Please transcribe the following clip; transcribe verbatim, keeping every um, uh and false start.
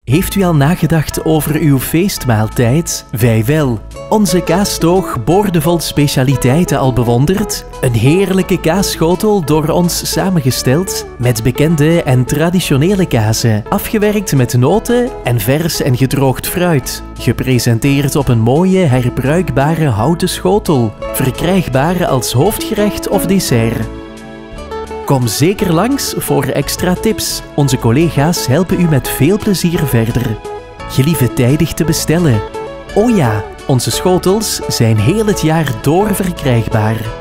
Heeft u al nagedacht over uw feestmaaltijd? Wij wel. Onze kaastoog boordevol specialiteiten al bewonderd? Een heerlijke kaasschotel door ons samengesteld met bekende en traditionele kazen, afgewerkt met noten en vers en gedroogd fruit. Gepresenteerd op een mooie herbruikbare houten schotel, verkrijgbaar als hoofdgerecht of dessert. Kom zeker langs voor extra tips. Onze collega's helpen u met veel plezier verder. Gelieve tijdig te bestellen. Oh ja, onze schotels zijn heel het jaar door verkrijgbaar.